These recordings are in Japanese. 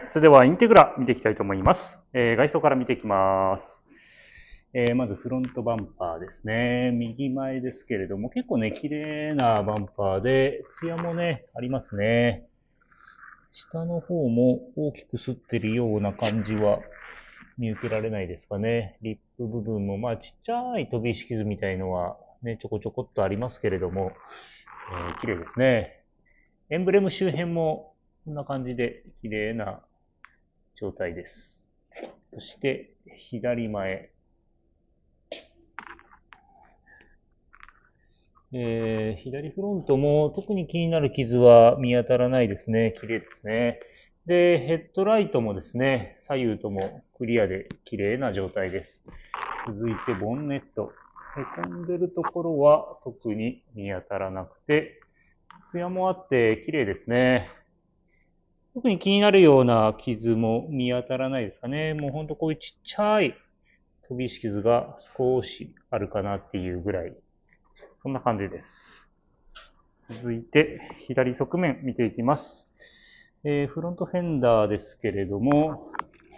それではインテグラ見ていきたいと思います。外装から見ていきます。まずフロントバンパーですね。右前ですけれども、結構ね、綺麗なバンパーで、ツヤもね、ありますね。下の方も大きく擦ってるような感じは見受けられないですかね。リップ部分も、まあちっちゃい飛び石傷みたいのはね、ちょこちょこっとありますけれども、綺麗ですね。エンブレム周辺もこんな感じで綺麗な状態です。そして左前。左フロントも特に気になる傷は見当たらないですね。綺麗ですね。で、ヘッドライトもですね、左右ともクリアで綺麗な状態です。続いてボンネット。へこんでるところは特に見当たらなくて、ツヤもあって綺麗ですね。特に気になるような傷も見当たらないですかね。もうほんとこういうちっちゃい飛び石傷が少しあるかなっていうぐらい、そんな感じです。続いて左側面見ていきます。フロントフェンダーですけれども、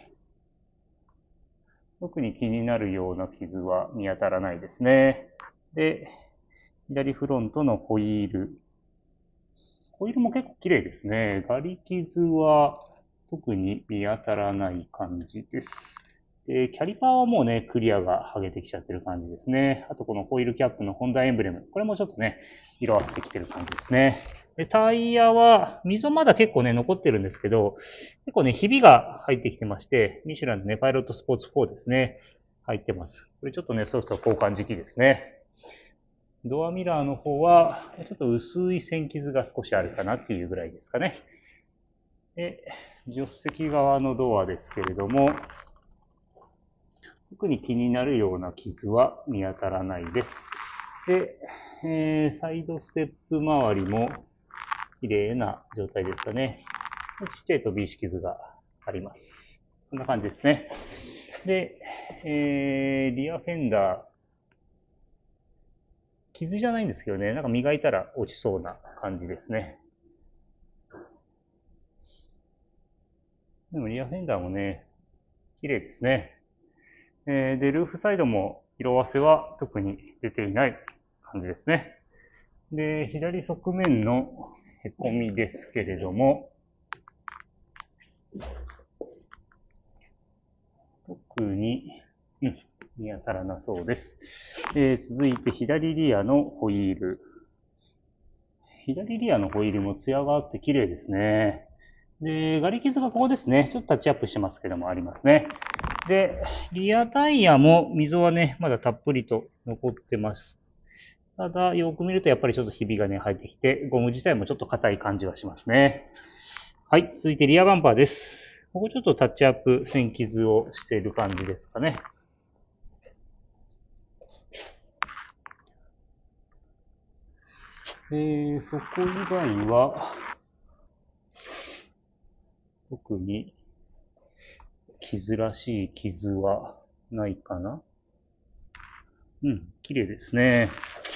特に気になるような傷は見当たらないですね。で、左フロントのホイール。ホイールも結構綺麗ですね。ガリ傷は特に見当たらない感じです。で、キャリパーはもうね、クリアが剥げてきちゃってる感じですね。あとこのホイールキャップのホンダエンブレム。これもちょっとね、色あせてきてる感じですね。で、タイヤは、溝まだ結構ね、残ってるんですけど、結構ね、ひびが入ってきてまして、ミシュランのね、パイロットスポーツ4ですね。入ってます。これちょっとね、そろそろ交換時期ですね。ドアミラーの方は、ちょっと薄い線傷が少しあるかなっていうぐらいですかね。で、助手席側のドアですけれども、特に気になるような傷は見当たらないです。で、サイドステップ周りも綺麗な状態ですかね。ちっちゃい飛び石傷があります。こんな感じですね。で、リアフェンダー、傷じゃないんですけどね、なんか磨いたら落ちそうな感じですね。でもリアフェンダーもね、綺麗ですね。で、ルーフサイドも色あせは特に出ていない感じですね。で、左側面のへこみですけれども、特に、見当たらなそうです。続いて左リアのホイール。左リアのホイールも艶があって綺麗ですね。で、ガリ傷がここですね。ちょっとタッチアップしてますけどもありますね。で、リアタイヤも溝はね、まだたっぷりと残ってます。ただ、よく見るとやっぱりちょっとひびがね、入ってきて、ゴム自体もちょっと硬い感じはしますね。はい、続いてリアバンパーです。ここちょっとタッチアップ、線傷をしている感じですかね。そこ以外は、特に傷らしい傷はないかな。綺麗ですね。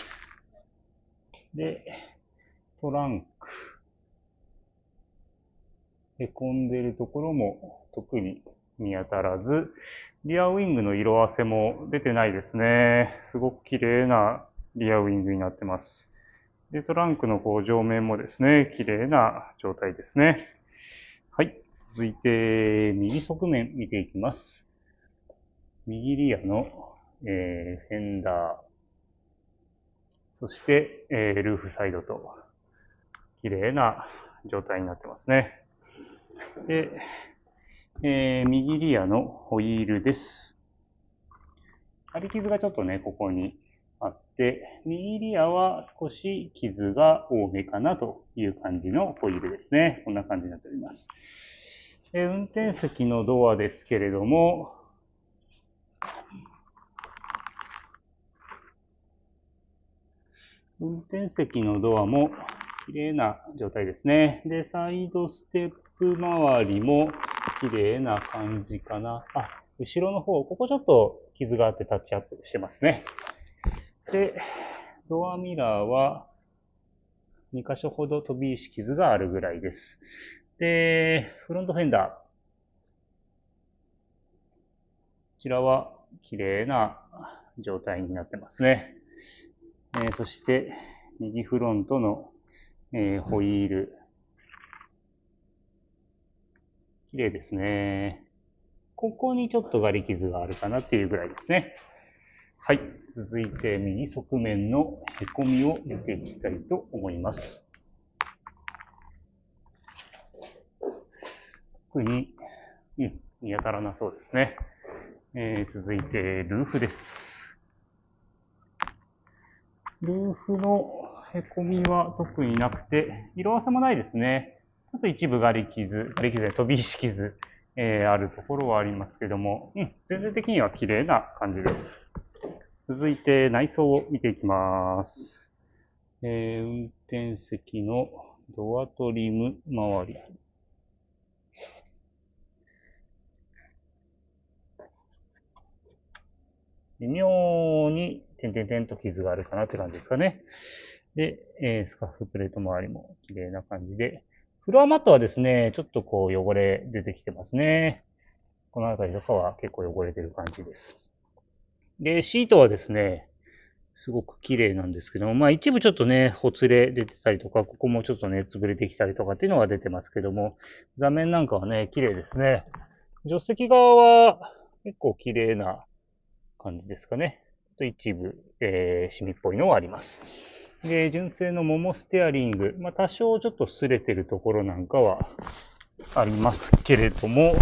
で、トランク。へこんでいるところも特に見当たらず、リアウィングの色あせも出てないですね。すごく綺麗なリアウィングになってます。で、トランクのこう上面もですね、綺麗な状態ですね。はい。続いて、右側面見ていきます。右リアの、フェンダー、そして、ルーフサイドと、綺麗な状態になってますね。で、右リアのホイールです。張り傷がちょっとね、ここにあって、右リアは少し傷が多めかなという感じのホイールですね。こんな感じになっております。運転席のドアですけれども、運転席のドアも綺麗な状態ですね。で、サイドステップ周りも綺麗な感じかな。後ろの方、ここちょっと傷があってタッチアップしてますね。で、ドアミラーは2箇所ほど飛び石傷があるぐらいです。で、フロントフェンダちらは綺麗な状態になってますね。そして、右フロントの、ホイール。綺麗ですね。ここにちょっとガリ傷があるかなっていうぐらいですね。はい。続いて、右側面のへこみを見ていきたいと思います。特に、見当たらなそうですね。続いて、ルーフです。ルーフのへこみは特になくて、色あせもないですね。ちょっと一部ガリ傷で飛び石傷、あるところはありますけども、全体的には綺麗な感じです。続いて内装を見ていきます。運転席のドアトリム周り。微妙に点々と傷があるかなって感じですかね。で、スカーフプレート周りも綺麗な感じで、フロアマットはですね、ちょっとこう汚れ出てきてますね。この辺りとかは結構汚れてる感じです。で、シートはですね、すごく綺麗なんですけども、一部ちょっとね、ほつれ出てたりとか、ここもちょっとね、潰れてきたりとかっていうのが出てますけども、座面なんかはね、綺麗ですね。助手席側は結構綺麗な感じですかね。一部、シミっぽいのはあります。で、純正のモモステアリング、多少ちょっと擦れてるところなんかはありますけれども、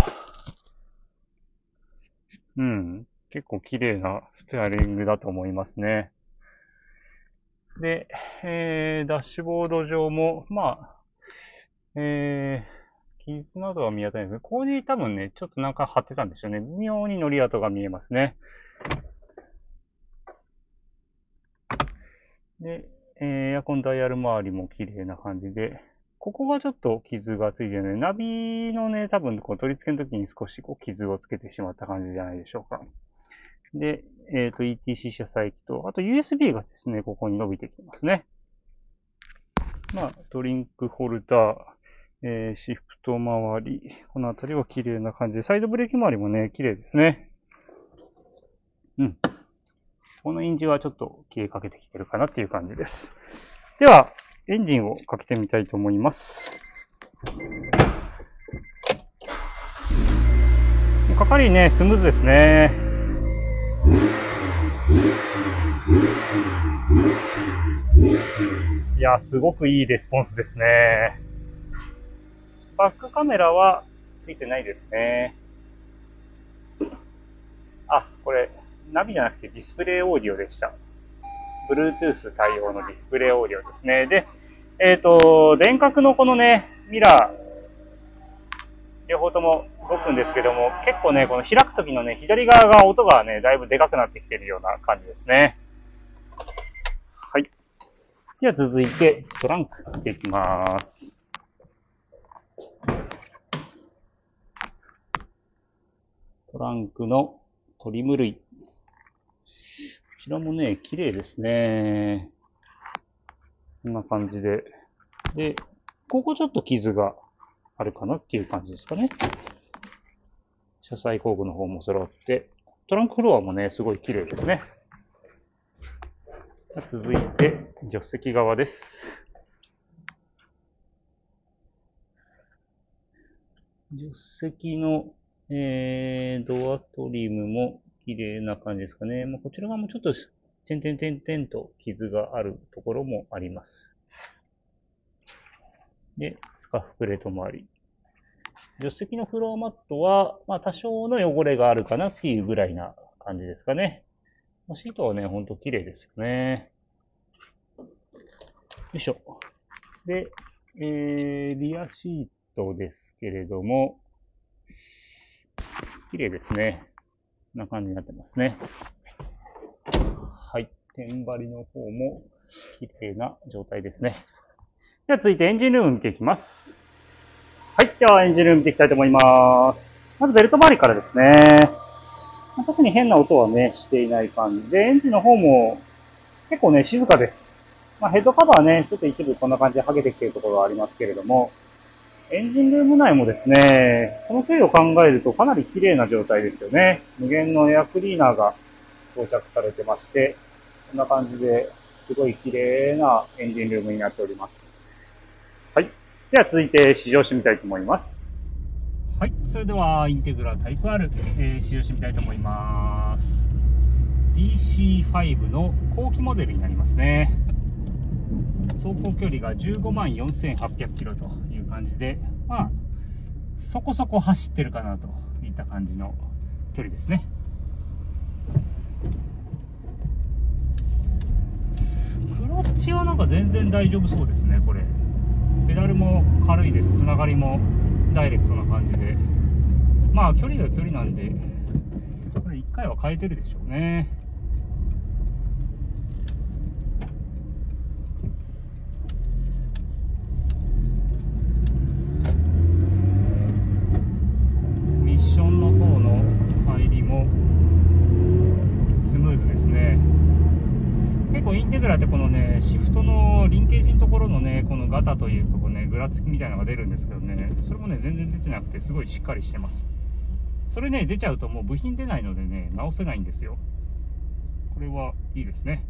結構綺麗なステアリングだと思いますね。で、ダッシュボード上も、傷などは見当たらないですね。ここに多分ね、ちょっとなんか貼ってたんですよね。微妙に乗り跡が見えますね。で、エアコンダイヤル周りも綺麗な感じで、ここがちょっと傷がついてるので、ナビのね、多分こう取り付けの時に少しこう傷をつけてしまった感じじゃないでしょうか。で、ETC 車載機と、あと USB がですね、ここに伸びてきてますね。ドリンクホルダー、シフト周り、このあたりは綺麗な感じで、サイドブレーキ周りもね、綺麗ですね。このインジはちょっと消えかけてきてるかなっていう感じです。では、エンジンをかけてみたいと思います。かかりね、スムーズですね。いや、すごくいいレスポンスですね。バックカメラはついてないですね。これ、ナビじゃなくてディスプレイオーディオでした。Bluetooth 対応のディスプレイオーディオですね。で、電角のこのね、ミラー、両方とも動くんですけども、結構ね、この開くときのね、左側が音がね、だいぶでかくなってきているような感じですね。はい。では続いて、トランク見ていきます。トランクのトリム類。こちらもね、綺麗ですね。こんな感じで。で、ここちょっと傷があるかなっていう感じですかね。車載工具の方も揃って、トランクフロアもね、すごい綺麗ですね。続いて、助手席側です。助手席の、ドアトリムも綺麗な感じですかね。こちら側もちょっと点々と傷があるところもあります。で、スカーフプレート周り。助手席のフロアマットは、多少の汚れがあるかなっていうぐらいな感じですかね。シートはね、ほんと綺麗ですよね。よいしょ。で、リアシートですけれども、綺麗ですね。こんな感じになってますね。はい。天張りの方も綺麗な状態ですね。では続いてエンジンルーム見ていきます。はい。ではエンジンルーム見ていきたいと思います。まずベルト周りからですね。特に変な音はね、していない感じで、エンジンの方も結構ね、静かです。ヘッドカバーね、ちょっと一部こんな感じで剥げてきているところがありますけれども、 エンジンルーム内もですね、この距離を考えるとかなり綺麗な状態ですよね。無限のエアクリーナーが装着されてまして、こんな感じですごい綺麗なエンジンルームになっております。はい。では続いて試乗してみたいと思います。はい。それではインテグラタイプ R、試乗してみたいと思います。DC5 の後期モデルになりますね。走行距離が15万4800キロという感じで、まあ、そこそこ走ってるかなといった感じの距離ですね。クラッチはなんか全然大丈夫そうですね、これ。ペダルも軽いです。つながりもダイレクトな感じで。まあ、距離が距離なんで、これ1回は変えてるでしょうね。ミッションの方の入りもスムーズですね。結構インテグラってこのね、シフトのリンケージのところのね、このガタというか、こうね、ぐらつきみたいなのが出るんですけどね、それもね、全然出てなくて、すごいしっかりしてます。それね、出ちゃうともう部品出ないのでね、直せないんですよ。これはいいですね。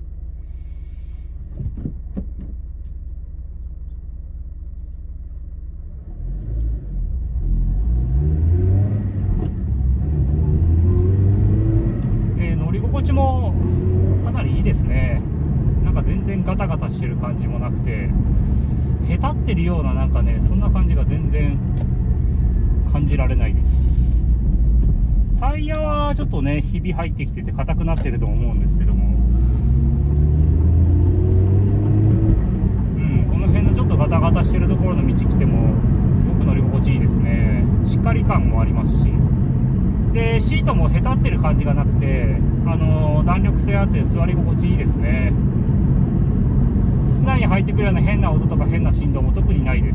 乗り心地もかなりいいですね。なんか全然ガタガタしてる感じもなくて、へたってるようななんかね、そんな感じが全然感じられないです。タイヤはちょっとね、ひび入ってきてて硬くなってると思うんですけども、この辺のちょっとガタガタしてるところの道来てもすごく乗り心地いいですね。しっかり感もありますし、でシートもへたってる感じがなくて、弾力性あって座り心地いいですね。室内に入ってくるような変な音とか変な振動も特にないです。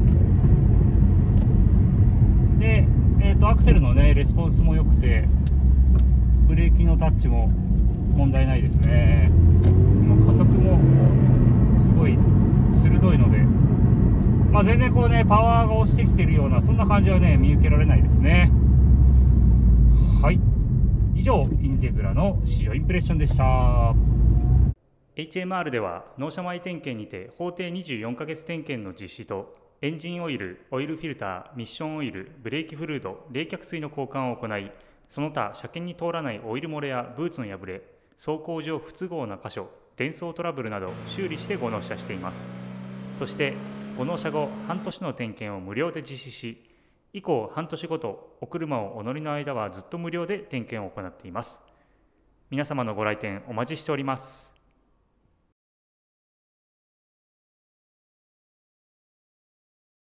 で、アクセルのねレスポンスも良くて、ブレーキのタッチも問題ないですね。加速もすごい鋭いので、まあ、全然こうねパワーが押してきてるようなそんな感じはね見受けられないですね。はい、以上インテグラの試乗インプレッションでした。HMR では納車前点検にて法定24ヶ月点検の実施と、エンジンオイル、オイルフィルター、ミッションオイル、ブレーキフルード、冷却水の交換を行い、その他車検に通らないオイル漏れやブーツの破れ、走行上不都合な箇所、電装トラブルなど修理してご納車しています。そしてご納車後半年の点検を無料で実施し、以降半年ごとお車をお乗りの間はずっと無料で点検を行っています。皆様のご来店お待ちしております。